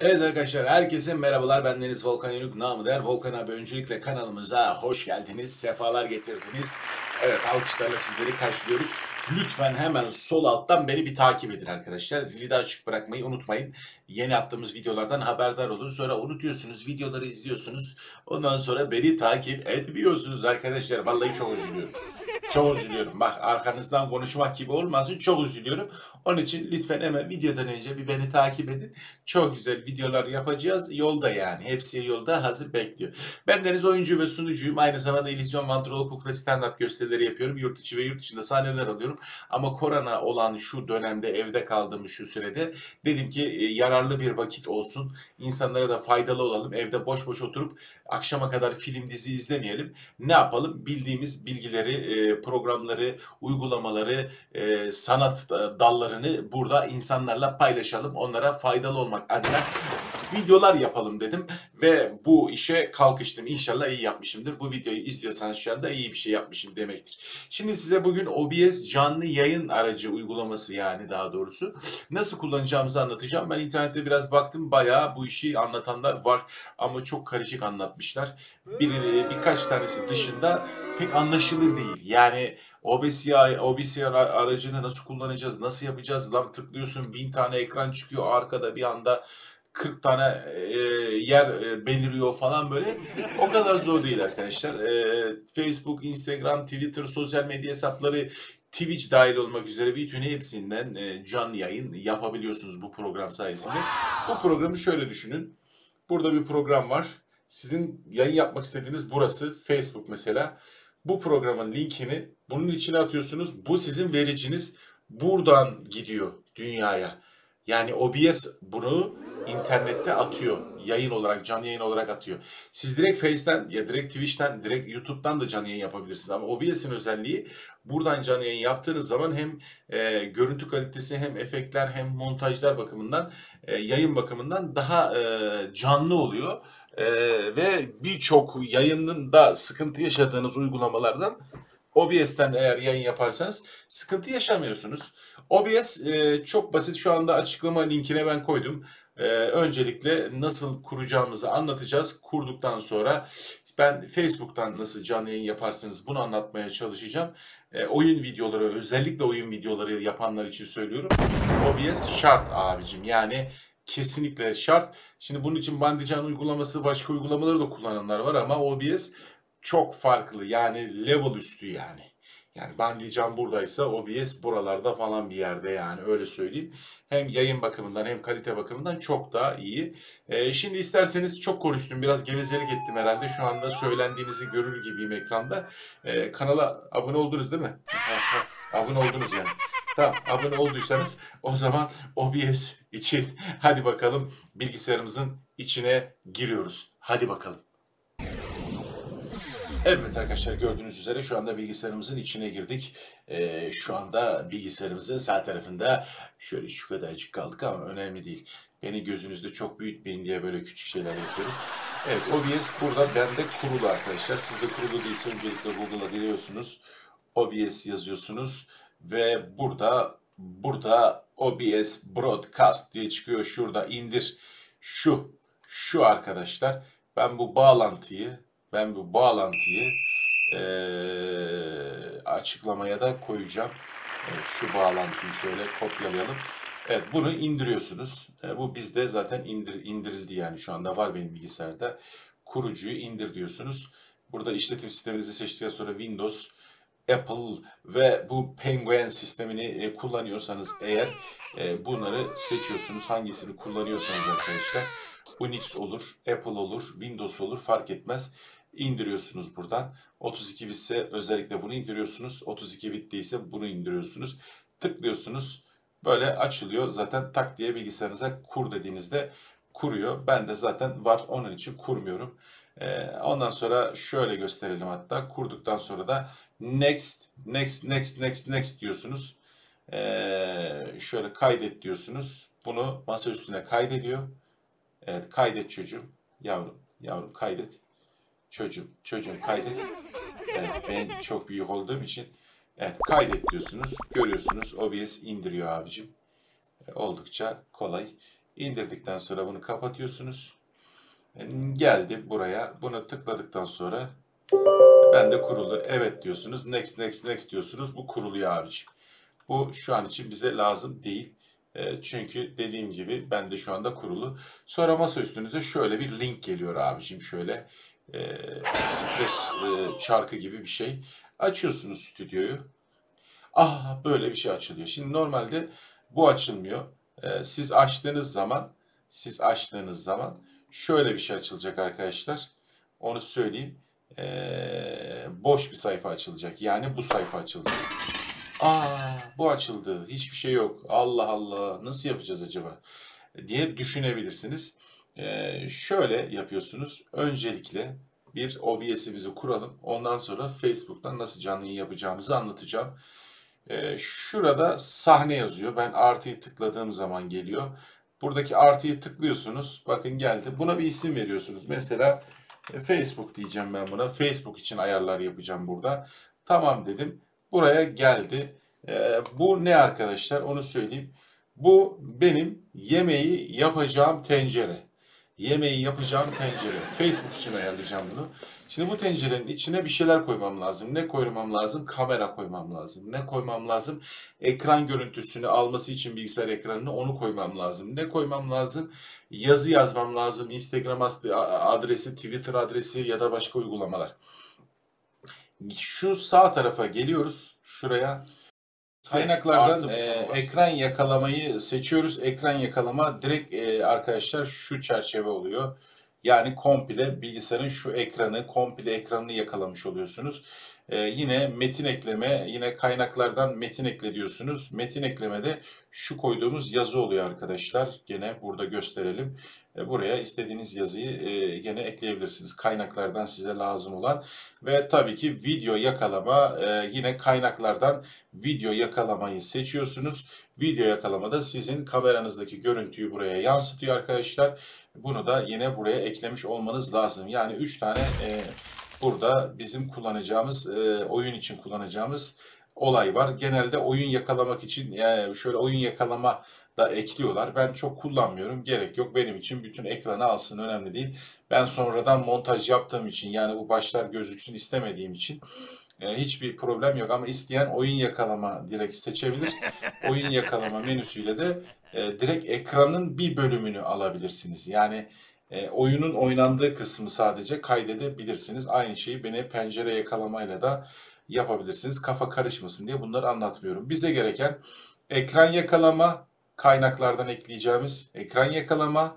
Evet arkadaşlar, herkese merhabalar. Bendeniz Volkan Yörük, namı değer Volkan abi. Öncelikle kanalımıza hoş geldiniz, sefalar getirdiniz. Evet, alkışlarla sizleri karşılıyoruz. Lütfen hemen sol alttan beni bir takip edin arkadaşlar. Zili de açık bırakmayı unutmayın. Yeni attığımız videolardan haberdar olun. Sonra unutuyorsunuz, videoları izliyorsunuz. Ondan sonra beni takip etmiyorsunuz arkadaşlar. Vallahi çok üzülüyorum. Çok üzülüyorum. Bak, arkanızdan konuşmak gibi olmasın, çok üzülüyorum. Onun için lütfen hemen videodan önce bir beni takip edin. Çok güzel videolar yapacağız. Yolda yani. Hepsi yolda, hazır bekliyor. Bendeniz oyuncu ve sunucuyum. Aynı zamanda illüzyon, vantrolog ve stand-up gösterileri yapıyorum. Yurt içi ve yurt dışında sahneler alıyorum. Ama korona olan şu dönemde, evde kaldığım şu sürede dedim ki yararlı bir vakit olsun. İnsanlara da faydalı olalım. Evde boş boş oturup akşama kadar film dizi izlemeyelim. Ne yapalım? Bildiğimiz bilgileri, programları, uygulamaları, sanat dallarını burada insanlarla paylaşalım. Onlara faydalı olmak adına videolar yapalım dedim ve bu işe kalkıştım. İnşallah iyi yapmışımdır. Bu videoyu izliyorsanız şu anda iyi bir şey yapmışım demektir. Şimdi size bugün OBS canlı yayın aracı uygulaması, yani daha doğrusu nasıl kullanacağımızı anlatacağım. Ben internette biraz baktım. Bayağı bu işi anlatanlar var ama çok karışık anlatmışlar. Birkaç tanesi dışında pek anlaşılır değil. Yani OBS aracını nasıl kullanacağız, nasıl yapacağız? Lan tıklıyorsun, 1000 tane ekran çıkıyor arkada, bir anda 40 tane yer beliriyor falan böyle. O kadar zor değil arkadaşlar. Facebook, Instagram, Twitter, sosyal medya hesapları, Twitch dahil olmak üzere bütün hepsinden canlı yayın yapabiliyorsunuz bu program sayesinde. Bu programı şöyle düşünün. Burada bir program var. Sizin yayın yapmak istediğiniz burası. Facebook mesela. Bu programın linkini bunun içine atıyorsunuz. Bu sizin vericiniz. Buradan gidiyor dünyaya. Yani OBS bunu internette atıyor. Yayın olarak, canlı yayın olarak atıyor. Siz direkt Face'ten ya direkt Twitch'ten, direkt YouTube'dan da canlı yayın yapabilirsiniz. Ama OBS'in özelliği, buradan canlı yayın yaptığınız zaman hem görüntü kalitesi, hem efektler, hem montajlar bakımından, yayın bakımından daha canlı oluyor. Ve birçok yayının da sıkıntı yaşadığınız uygulamalardan OBS'ten eğer yayın yaparsanız sıkıntı yaşamıyorsunuz. OBS çok basit. Şu anda açıklama linkine ben koydum. Öncelikle nasıl kuracağımızı anlatacağız. Kurduktan sonra ben Facebook'tan nasıl canlı yayın yaparsınız bunu anlatmaya çalışacağım. Oyun videoları, özellikle oyun videoları yapanlar için söylüyorum. OBS şart abicim. Yani kesinlikle şart. Şimdi bunun için Bandican uygulaması, başka uygulamaları da kullananlar var ama OBS çok farklı. Yani level üstü yani. Yani Bandican buradaysa OBS buralarda falan bir yerde, yani öyle söyleyeyim. Hem yayın bakımından hem kalite bakımından çok daha iyi. Şimdi isterseniz, çok konuştum, biraz gevezelik ettim herhalde. Şu anda söylendiğinizi görür gibiyim ekranda. Kanala abone oldunuz değil mi? Abone oldunuz yani. Tamam, abone olduysanız o zaman OBS için hadi bakalım bilgisayarımızın içine giriyoruz. Hadi bakalım. Evet arkadaşlar, gördüğünüz üzere şu anda bilgisayarımızın içine girdik. Şu anda bilgisayarımızın sağ tarafında şöyle şu kadarcık kaldık ama önemli değil. Beni gözünüzde çok büyütmeyin diye böyle küçük şeyler yapıyorum. Evet, OBS burada bende kurulu arkadaşlar. Sizde kurulu değilse öncelikle Google'a giriyorsunuz. OBS yazıyorsunuz ve burada OBS Broadcast diye çıkıyor. Şurada indir. Şu arkadaşlar. Ben bu bağlantıyı açıklamaya da koyacağım. Evet, şu bağlantıyı şöyle kopyalayalım. Evet, bunu indiriyorsunuz. Bu bizde zaten indirildi, yani şu anda var benim bilgisayarda. Kurucuyu indir diyorsunuz. Burada işletim sisteminizi seçtikten sonra Windows, Apple ve bu Penguin sistemini kullanıyorsanız eğer bunları seçiyorsunuz. Hangisini kullanıyorsanız arkadaşlar. Unix olur, Apple olur, Windows olur, fark etmez. İndiriyorsunuz buradan. 32 bitse özellikle bunu indiriyorsunuz. 32 bit değilse bunu indiriyorsunuz. Tıklıyorsunuz. Böyle açılıyor. Zaten tak diye bilgisayarınıza kur dediğinizde kuruyor. Ben de zaten var, onun için kurmuyorum. Ondan sonra şöyle gösterelim hatta. Kurduktan sonra da next diyorsunuz. Şöyle kaydet diyorsunuz. Bunu masa üstüne kaydediyor. Evet, kaydet çocuğum. Yavrum kaydet. Çocuğum kaydet. Evet, ben çok büyük olduğum için. Evet, kaydet diyorsunuz. Görüyorsunuz, OBS indiriyor abicim. Oldukça kolay. İndirdikten sonra bunu kapatıyorsunuz. Geldi buraya. Bunu tıkladıktan sonra ben de kurulu. Evet diyorsunuz. Next, next, next diyorsunuz. Bu kuruluyor abiciğim. Bu şu an için bize lazım değil. Çünkü dediğim gibi ben de şu anda kurulu. Sonra masa üstünüze şöyle bir link geliyor abiciğim. Şöyle stres çarkı gibi bir şey. Açıyorsunuz stüdyoyu. Ah, böyle bir şey açılıyor. Şimdi normalde bu açılmıyor. Siz açtığınız zaman şöyle bir şey açılacak arkadaşlar. Onu söyleyeyim. Boş bir sayfa açılacak. Yani bu sayfa açılacak. Aa, bu açıldı. Hiçbir şey yok. Allah Allah. Nasıl yapacağız acaba? Diye düşünebilirsiniz. Şöyle yapıyorsunuz. Öncelikle bir OBS'imizi kuralım. Ondan sonra Facebook'tan nasıl canlı yayın yapacağımızı anlatacağım. Şurada sahne yazıyor. Ben artıyı tıkladığım zaman geliyor. Buradaki artıyı tıklıyorsunuz. Bakın geldi. Buna bir isim veriyorsunuz. Mesela Facebook diyeceğim ben buna. Facebook için ayarlar yapacağım burada. Tamam dedim. Buraya geldi. Bu ne arkadaşlar? Onu söyleyeyim. Bu benim yemeği yapacağım tencere. Yemeği yapacağım tencere. Facebook için ayarlayacağım bunu. Şimdi bu tencerenin içine bir şeyler koymam lazım. Ne koymam lazım? Kamera koymam lazım. Ne koymam lazım? Ekran görüntüsünü alması için bilgisayar ekranını onu koymam lazım. Ne koymam lazım? Yazı yazmam lazım. Instagram adresi, Twitter adresi ya da başka uygulamalar. Şu sağ tarafa geliyoruz. Şuraya. Kaynaklardan ekran yakalamayı seçiyoruz. Ekran yakalama direkt arkadaşlar şu çerçeve oluyor. Yani komple bilgisayarın şu ekranı, komple ekranını yakalamış oluyorsunuz. Yine metin ekleme, yine kaynaklardan metin ekle diyorsunuz. Metin eklemede şu koyduğumuz yazı oluyor arkadaşlar. Gene burada gösterelim. Buraya istediğiniz yazıyı gene ekleyebilirsiniz. Kaynaklardan size lazım olan. Ve tabii ki video yakalama yine kaynaklardan video yakalamayı seçiyorsunuz. Video yakalamada sizin kameranızdaki görüntüyü buraya yansıtıyor arkadaşlar. Bunu da yine buraya eklemiş olmanız lazım. Yani 3 tane burada bizim kullanacağımız, oyun için kullanacağımız olay var. Genelde oyun yakalamak için şöyle oyun yakalama da ekliyorlar. Ben çok kullanmıyorum. Gerek yok. Benim için bütün ekranı alsın önemli değil. Ben sonradan montaj yaptığım için yani bu başlar gözüksün istemediğim için hiçbir problem yok ama isteyen oyun yakalama direkt seçebilir. Oyun yakalama menüsüyle de direkt ekranın bir bölümünü alabilirsiniz. Yani oyunun oynandığı kısmı sadece kaydedebilirsiniz. Aynı şeyi beni pencere yakalamayla da yapabilirsiniz. Kafa karışmasın diye bunları anlatmıyorum. Bize gereken ekran yakalama, kaynaklardan ekleyeceğimiz ekran yakalama,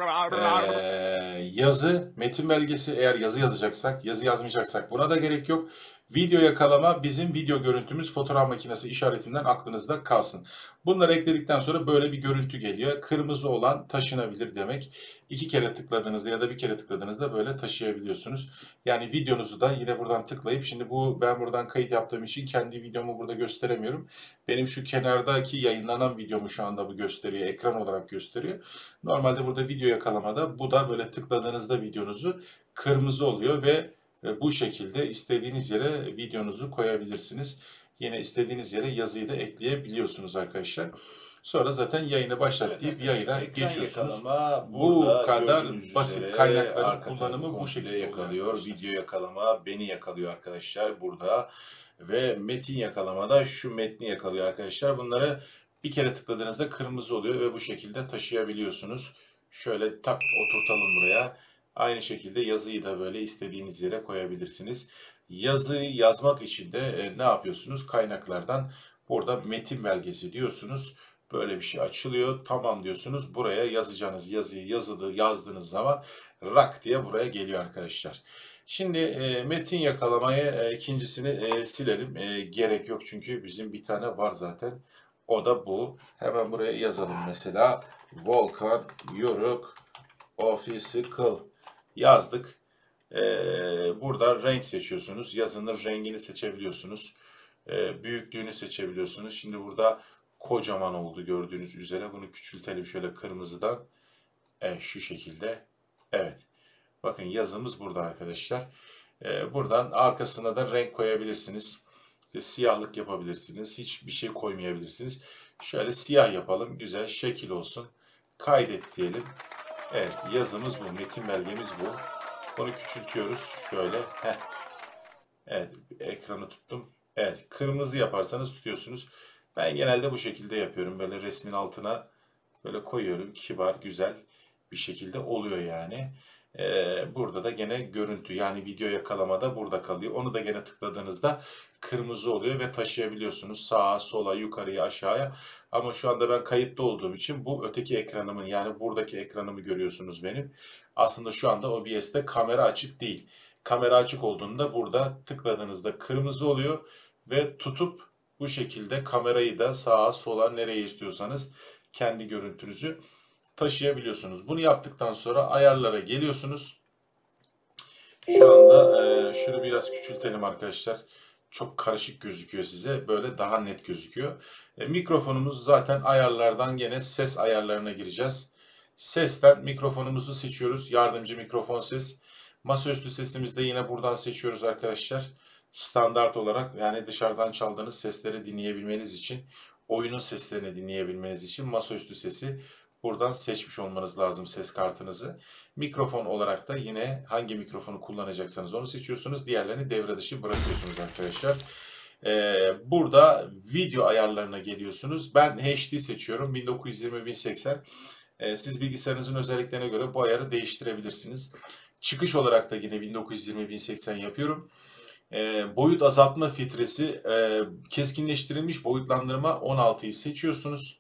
yazı, metin belgesi eğer yazı yazacaksak, yazı yazmayacaksak buna da gerek yok. Video yakalama bizim video görüntümüz fotoğraf makinesi işaretinden aklınızda kalsın. Bunları ekledikten sonra böyle bir görüntü geliyor. Kırmızı olan taşınabilir demek. 2 kere tıkladığınızda ya da bir kere tıkladığınızda böyle taşıyabiliyorsunuz. Yani videonuzu da yine buradan tıklayıp şimdi ben buradan kayıt yaptığım için kendi videomu burada gösteremiyorum. Benim şu kenardaki yayınlanan videomu şu anda bu gösteriyor. Ekran olarak gösteriyor. Normalde burada video yakalamada bu da böyle tıkladığınızda videonuzu kırmızı oluyor ve bu şekilde istediğiniz yere videonuzu koyabilirsiniz. Yine istediğiniz yere yazıyı da ekleyebiliyorsunuz arkadaşlar. Sonra zaten yayını başlat deyip yayına geçiyorsunuz. Bu kadar basit. Kaynakların kullanımı bu şekilde yakalıyor. Video yakalama beni yakalıyor arkadaşlar burada. Ve metin yakalamada şu metni yakalıyor arkadaşlar. Bunları bir kere tıkladığınızda kırmızı oluyor ve bu şekilde taşıyabiliyorsunuz. Şöyle tak oturtalım buraya. Aynı şekilde yazıyı da böyle istediğiniz yere koyabilirsiniz. Yazıyı yazmak için de ne yapıyorsunuz? Kaynaklardan burada metin belgesi diyorsunuz. Böyle bir şey açılıyor. Tamam diyorsunuz. Buraya yazacağınız yazıyı yazdığınız zaman rak diye buraya geliyor arkadaşlar. Şimdi metin yakalamayı ikincisini silelim. Gerek yok çünkü bizim bir tane var zaten. O da bu. Hemen buraya yazalım mesela. Volkan Yoruk Official yazdık. Burada renk seçiyorsunuz. Yazının rengini seçebiliyorsunuz. Büyüklüğünü seçebiliyorsunuz. Şimdi burada kocaman oldu gördüğünüz üzere. Bunu küçültelim şöyle kırmızıdan. Şu şekilde. Evet. Bakın yazımız burada arkadaşlar. Buradan arkasına da renk koyabilirsiniz. İşte siyahlık yapabilirsiniz. Hiçbir şey koymayabilirsiniz. Şöyle siyah yapalım. Güzel şekil olsun. Kaydet diyelim. Evet, yazımız bu, metin belgemiz bu. Bunu küçültüyoruz şöyle. Heh. Evet, ekranı tuttum. Evet, kırmızı yaparsanız tutuyorsunuz. Ben genelde bu şekilde yapıyorum. Böyle resmin altına böyle koyuyorum. Kibar, güzel bir şekilde oluyor yani. Burada da gene görüntü, yani video yakalamada burada kalıyor. Onu da gene tıkladığınızda kırmızı oluyor ve taşıyabiliyorsunuz sağa, sola, yukarıya, aşağıya. Ama şu anda ben kayıtta olduğum için bu öteki ekranımın, yani buradaki ekranımı görüyorsunuz benim. Aslında şu anda OBS'te kamera açık değil. Kamera açık olduğunda burada tıkladığınızda kırmızı oluyor ve tutup bu şekilde kamerayı da sağa, sola, nereye istiyorsanız kendi görüntünüzü taşıyabiliyorsunuz. Bunu yaptıktan sonra ayarlara geliyorsunuz. Şu anda şunu biraz küçültelim arkadaşlar. Çok karışık gözüküyor size. Böyle daha net gözüküyor. Mikrofonumuz zaten ayarlardan gene ses ayarlarına gireceğiz. Sesten mikrofonumuzu seçiyoruz. Yardımcı mikrofon ses. Masaüstü sesimizi de yine buradan seçiyoruz arkadaşlar. Standart olarak, yani dışarıdan çaldığınız sesleri dinleyebilmeniz için, oyunun seslerini dinleyebilmeniz için masaüstü sesi buradan seçmiş olmanız lazım, ses kartınızı. Mikrofon olarak da yine hangi mikrofonu kullanacaksanız onu seçiyorsunuz. Diğerlerini devre dışı bırakıyorsunuz arkadaşlar. Burada video ayarlarına geliyorsunuz. Ben HD seçiyorum. 1920-1080. Siz bilgisayarınızın özelliklerine göre bu ayarı değiştirebilirsiniz. Çıkış olarak da yine 1920-1080 yapıyorum. Boyut azaltma filtresi, keskinleştirilmiş boyutlandırma 16'yı seçiyorsunuz.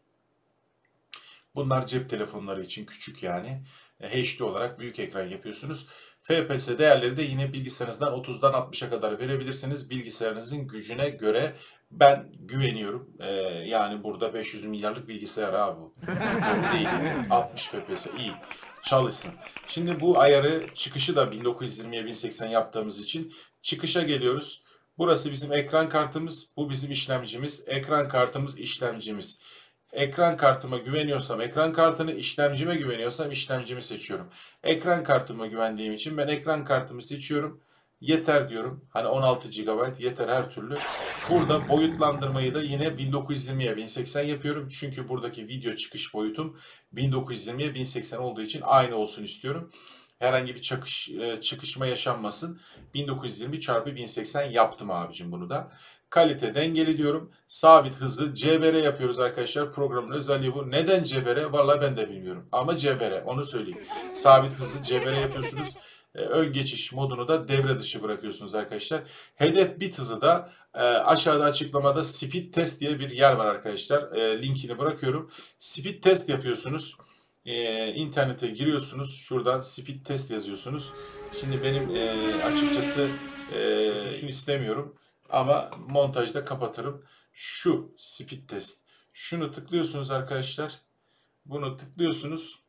Bunlar cep telefonları için küçük yani. HD olarak büyük ekran yapıyorsunuz. FPS değerleri de yine bilgisayarınızdan 30'dan 60'a kadar verebilirsiniz. Bilgisayarınızın gücüne göre ben güveniyorum. Yani burada 500 milyarlık bilgisayar abi bu. Doğru değil yani. 60 FPS iyi. Çalışsın. Şimdi bu ayarı, çıkışı da 1920'ye 1080 yaptığımız için çıkışa geliyoruz. Burası bizim ekran kartımız. Bu bizim işlemcimiz. Ekran kartımız, işlemcimiz. Ekran kartıma güveniyorsam ekran kartını, işlemcime güveniyorsam işlemcimi seçiyorum. Ekran kartıma güvendiğim için ben ekran kartımı seçiyorum. Yeter diyorum. Hani 16 GB yeter her türlü. Burada boyutlandırmayı da yine 1920'ye 1080 yapıyorum. Çünkü buradaki video çıkış boyutum 1920'ye 1080 olduğu için aynı olsun istiyorum. Herhangi bir çıkışma yaşanmasın. 1920 çarpı 1080 yaptım abicim bunu da. Kalite dengeli diyorum. Sabit hızı CBR yapıyoruz arkadaşlar. Programın özelliği bu. Neden CBR? Vallahi ben de bilmiyorum. Ama CBR, onu söyleyeyim. Sabit hızı CBR yapıyorsunuz. Ön geçiş modunu da devre dışı bırakıyorsunuz arkadaşlar. Hedef bit hızı da aşağıda açıklamada speed test diye bir yer var arkadaşlar. Linkini bırakıyorum. Speed test yapıyorsunuz. İnternete giriyorsunuz. Şuradan speed test yazıyorsunuz. Şimdi benim açıkçası şunu istemiyorum. Ama montajda kapatırım. Şu speed test. Şunu tıklıyorsunuz arkadaşlar. Bunu tıklıyorsunuz.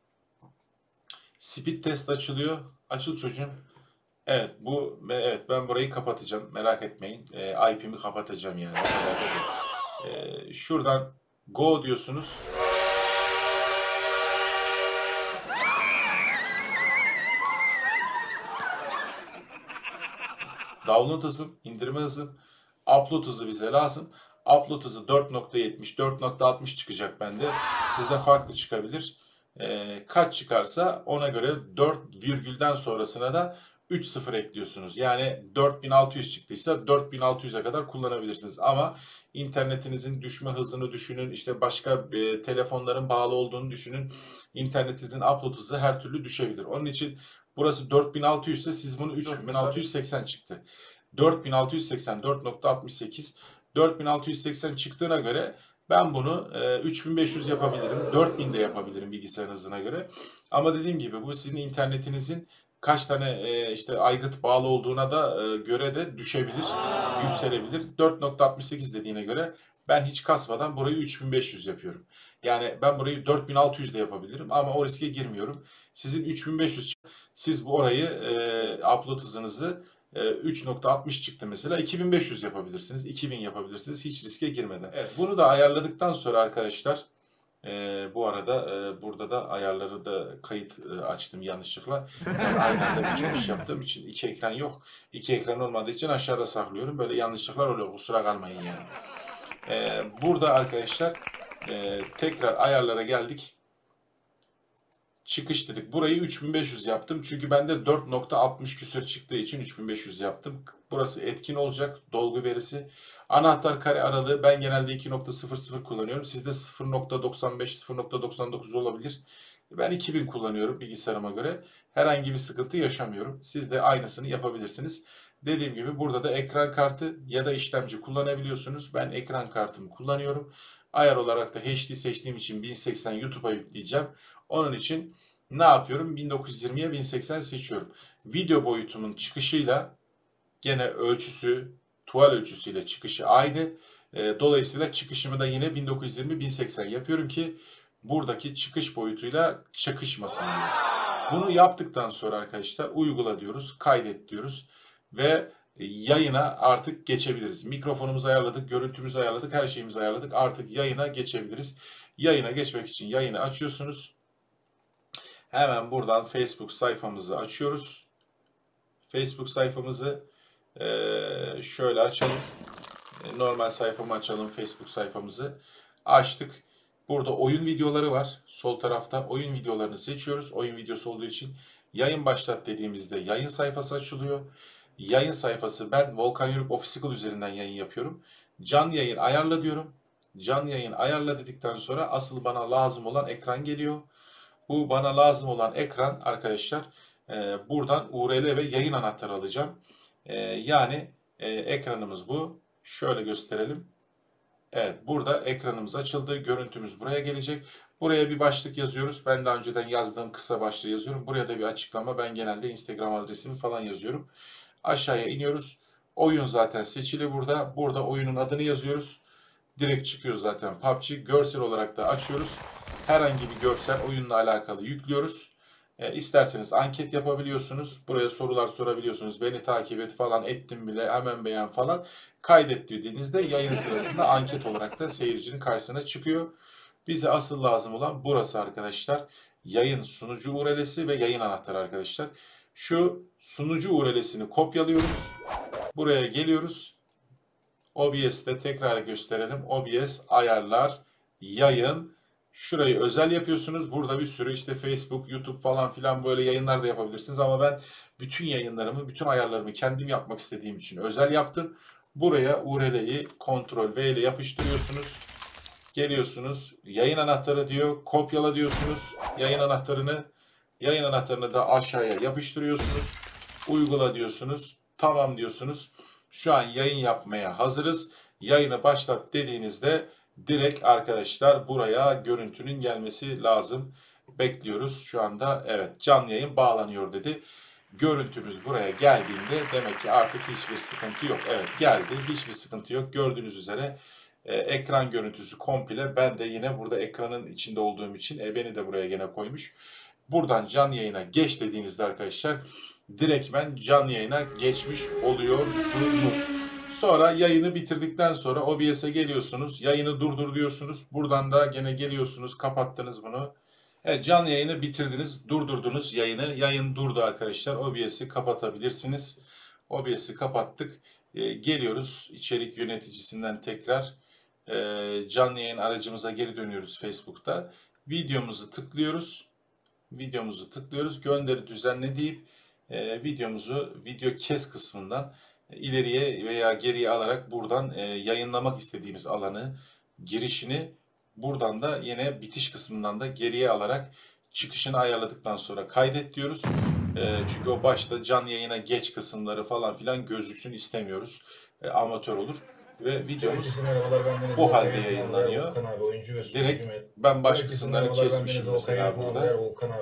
Speed test açılıyor. Açıl çocuğum. Evet, evet, ben burayı kapatacağım. Merak etmeyin. IP'mi kapatacağım yani. Şuradan go diyorsunuz. Download hızım, indirme hızım, upload hızı bize lazım. Upload hızı 4.70, 4.60 çıkacak bende. Sizde farklı çıkabilir. Kaç çıkarsa ona göre 4 virgülden sonrasına da 3 sıfır ekliyorsunuz. Yani 4600 çıktıysa 4600'e kadar kullanabilirsiniz. Ama internetinizin düşme hızını düşünün. İşte başka telefonların bağlı olduğunu düşünün. İnternetinizin upload hızı her türlü düşebilir. Onun için burası 4600 ise siz bunu 3680 çıktı. 4680, 4.68, 4680 çıktığına göre ben bunu 3500 yapabilirim, 4000 de yapabilirim bilgisayar hızına göre. Ama dediğim gibi bu sizin internetinizin kaç tane işte aygıt bağlı olduğuna da göre de düşebilir, yükselebilir. 4.68 dediğine göre ben hiç kasmadan burayı 3500 yapıyorum. Yani ben burayı 4600 de yapabilirim ama o riske girmiyorum. Sizin 3500, siz bu orayı upload hızınızı 3.60 çıktı mesela, 2500 yapabilirsiniz, 2000 yapabilirsiniz hiç riske girmeden. Evet, bunu da ayarladıktan sonra arkadaşlar, bu arada burada da ayarları da kayıt açtım yanlışlıkla. Yani aynı anda birçok iş yaptığım için iki ekran yok. İki ekran olmadığı için aşağıda saklıyorum. Böyle yanlışlıklar oluyor, kusura kalmayın yani. Burada arkadaşlar tekrar ayarlara geldik. çıkış dedik. Burayı 3500 yaptım. Çünkü bende 4.60 küsür çıktığı için 3500 yaptım. Burası etkin olacak. Dolgu verisi. Anahtar kare aralığı ben genelde 2.00 kullanıyorum. Sizde 0.95, 0.99 olabilir. Ben 2000 kullanıyorum bilgisayarıma göre. Herhangi bir sıkıntı yaşamıyorum. Siz de aynısını yapabilirsiniz. Dediğim gibi burada da ekran kartı ya da işlemci kullanabiliyorsunuz. Ben ekran kartımı kullanıyorum. Ayar olarak da HD seçtiğim için 1080 YouTube'a yükleyeceğim. Onun için ne yapıyorum? 1920'ye 1080 seçiyorum. Video boyutumun çıkışıyla gene ölçüsü, tuval ölçüsüyle çıkışı aynı. Dolayısıyla çıkışımı da yine 1920-1080 yapıyorum ki buradaki çıkış boyutuyla çakışmasın diye. Bunu yaptıktan sonra arkadaşlar uygula diyoruz, kaydet diyoruz ve yayına artık geçebiliriz. Mikrofonumuzu ayarladık, görüntümüzü ayarladık, her şeyimizi ayarladık. Artık yayına geçebiliriz. Yayına geçmek için yayını açıyorsunuz. Hemen buradan Facebook sayfamızı açıyoruz. Facebook sayfamızı şöyle açalım. Normal sayfamı açalım, Facebook sayfamızı. Açtık. Burada oyun videoları var. Sol tarafta oyun videolarını seçiyoruz. Oyun videosu olduğu için yayın başlat dediğimizde yayın sayfası açılıyor. Yayın sayfası, ben Volkan Yörük Official üzerinden yayın yapıyorum. Canlı yayın ayarla diyorum. Canlı yayın ayarla dedikten sonra asıl bana lazım olan ekran geliyor. Bu bana lazım olan ekran arkadaşlar, buradan URL ve yayın anahtarı alacağım. Yani ekranımız bu. Şöyle gösterelim. Evet, burada ekranımız açıldı. Görüntümüz buraya gelecek. Buraya bir başlık yazıyoruz. Ben daha önceden yazdığım kısa başlığı yazıyorum. Buraya da bir açıklama. Ben genelde Instagram adresimi falan yazıyorum. Aşağıya iniyoruz. Oyun zaten seçili burada. Burada oyunun adını yazıyoruz. Direkt çıkıyor zaten PUBG. Görsel olarak da açıyoruz. Herhangi bir görsel oyunla alakalı yüklüyoruz. İsterseniz anket yapabiliyorsunuz. Buraya sorular sorabiliyorsunuz. Beni takip et falan, ettim bile, hemen beğen falan. Kaydet dediğinizde yayın sırasında anket olarak da seyircinin karşısına çıkıyor. Bize asıl lazım olan burası arkadaşlar. Yayın sunucu URL'si ve yayın anahtarı arkadaşlar. Şu sunucu URL'sini kopyalıyoruz. Buraya geliyoruz. OBS'te tekrar gösterelim. OBS, ayarlar, yayın. Şurayı özel yapıyorsunuz. Burada bir sürü işte Facebook, YouTube falan filan böyle yayınlar da yapabilirsiniz. Ama ben bütün yayınlarımı, bütün ayarlarımı kendim yapmak istediğim için özel yaptım. Buraya URL'yi Ctrl+V ile yapıştırıyorsunuz. Geliyorsunuz. Yayın anahtarı diyor. Kopyala diyorsunuz. Yayın anahtarını da aşağıya yapıştırıyorsunuz. Uygula diyorsunuz. Tamam diyorsunuz. Şu an yayın yapmaya hazırız. Yayını başlat dediğinizde direkt arkadaşlar buraya görüntünün gelmesi lazım. Bekliyoruz şu anda. Evet, canlı yayın bağlanıyor dedi. Görüntümüz buraya geldiğinde demek ki artık hiçbir sıkıntı yok. Evet, geldi. Hiçbir sıkıntı yok. Gördüğünüz üzere ekran görüntüsü komple. Ben de yine burada ekranın içinde olduğum için beni de buraya gene koymuş. Buradan canlı yayına geç dediğinizde arkadaşlar direktmen canlı yayına geçmiş oluyorsunuz. Sonra yayını bitirdikten sonra OBS'e geliyorsunuz. Yayını durdur diyorsunuz. Buradan da gene geliyorsunuz. Kapattınız bunu. Evet, canlı yayını bitirdiniz. Durdurdunuz yayını. Yayın durdu arkadaşlar. OBS'i kapatabilirsiniz. OBS'i kapattık. Geliyoruz içerik yöneticisinden tekrar. Canlı yayın aracımıza geri dönüyoruz Facebook'ta. Videomuzu tıklıyoruz. Gönderi düzenle deyip video kes kısmından ileriye veya geriye alarak buradan yayınlamak istediğimiz alanı, girişini, buradan da yine bitiş kısmından da geriye alarak çıkışını ayarladıktan sonra kaydet diyoruz. Çünkü o başta canlı yayına geç kısımları falan filan gözüksün istemiyoruz. Amatör olur. Ve videomuz bu halde yayınlanıyor. Direkt ben baş kısımlarını kesmişim mesela burada.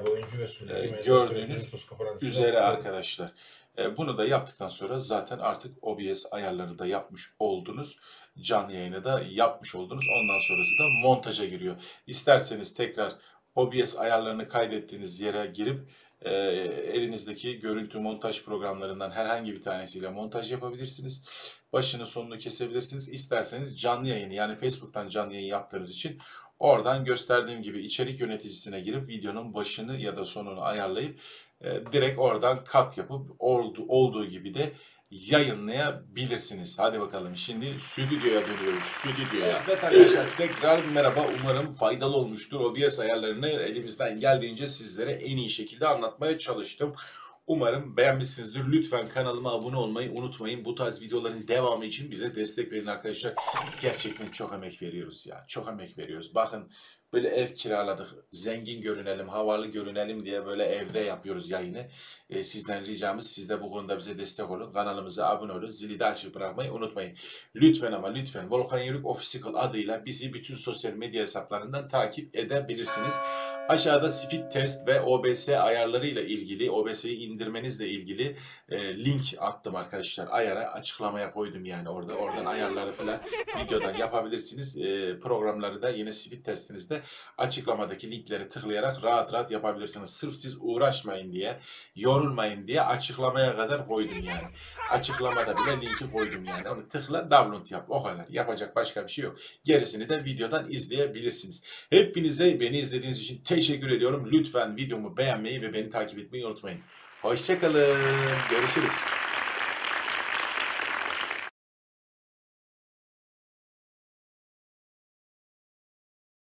Gördüğünüz üzere arkadaşlar. Bunu da yaptıktan sonra zaten artık OBS ayarlarını da yapmış oldunuz. Canlı yayını da yapmış oldunuz. Ondan sonrası da montaja giriyor. İsterseniz tekrar OBS ayarlarını kaydettiğiniz yere girip elinizdeki görüntü montaj programlarından herhangi bir tanesiyle montaj yapabilirsiniz. Başını sonunu kesebilirsiniz. İsterseniz canlı yayını, yani Facebook'tan canlı yayın yaptığınız için oradan gösterdiğim gibi içerik yöneticisine girip videonun başını ya da sonunu ayarlayıp direkt oradan kat yapıp olduğu gibi de yayınlayabilirsiniz. Hadi bakalım şimdi stüdyoya dönüyoruz. Stüdyoya. Evet arkadaşlar tekrar merhaba. Umarım faydalı olmuştur. OBS ayarlarını elimizden geldiğince sizlere en iyi şekilde anlatmaya çalıştım. Umarım beğenmişsinizdir. Lütfen kanalıma abone olmayı unutmayın. Bu tarz videoların devamı için bize destek verin arkadaşlar. Gerçekten çok emek veriyoruz ya. Çok emek veriyoruz. Bakın böyle ev kiraladık. Zengin görünelim, havalı görünelim diye böyle evde yapıyoruz yayını. Sizden ricamız siz de bu konuda bize destek olun. Kanalımıza abone olun. Zili de açık bırakmayı unutmayın. Lütfen ama lütfen Volkan Yörük Official adıyla bizi bütün sosyal medya hesaplarından takip edebilirsiniz. Aşağıda speed test ve OBS ayarlarıyla ilgili, OBS'yi indirmenizle ilgili link attım arkadaşlar. Ayara açıklamaya koydum yani oradan ayarları falan videodan yapabilirsiniz. Programları da yine speed testinizde açıklamadaki linkleri tıklayarak rahat rahat yapabilirsiniz. Sırf siz uğraşmayın diye, yorulmayın diye açıklamaya kadar koydum yani. Açıklamada bile linki koydum yani. Onu tıkla, download yap. O kadar. Yapacak başka bir şey yok. Gerisini de videodan izleyebilirsiniz. Hepinize beni izlediğiniz için teşekkür ediyorum. Lütfen videomu beğenmeyi ve beni takip etmeyi unutmayın. Hoşça kalın. Görüşürüz.